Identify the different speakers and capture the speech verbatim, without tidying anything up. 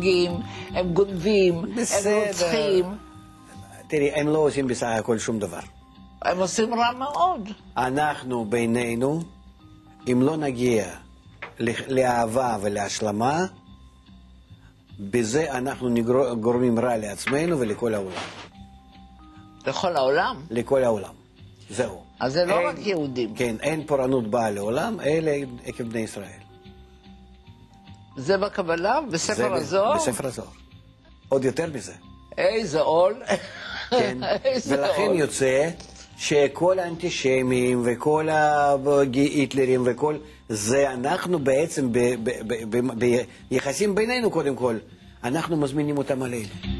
Speaker 1: הורגים, הם גונבים,
Speaker 2: בסדר.
Speaker 1: הם רוצחים.
Speaker 2: תראי, הם לא עושים בסך הכל שום דבר.
Speaker 1: הם עושים רע מאוד.
Speaker 2: אנחנו בינינו, אם לא נגיע לאהבה ולהשלמה, בזה אנחנו גורמים רע לעצמנו ולכל העולם.
Speaker 1: לכל העולם?
Speaker 2: לכל העולם. זהו.
Speaker 1: אז זה לא
Speaker 2: אין,
Speaker 1: רק יהודים.
Speaker 2: כן, אין פורענות באה לעולם, אלה עקב בני ישראל.
Speaker 1: זה בקבלה? בספר הזוהר?
Speaker 2: בספר הזוהר. עוד יותר מזה.
Speaker 1: איזה עול.
Speaker 2: כן. ולכן יוצא שכל האנטישמים וכל ההיטלרים וכל זה אנחנו בעצם ביחסים בינינו קודם כל, אנחנו מזמינים אותם עלינו.